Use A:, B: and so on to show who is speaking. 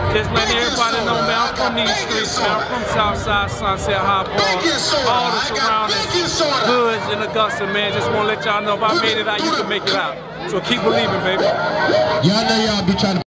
A: Just letting everybody know, man, I'm from these streets, man. I'm from Southside, Sunset, High Park, all the surrounding hoods in Augusta, man. Just want to let y'all know if I made it out, you can make it out. So keep believing, baby.
B: Y'all know y'all be trying to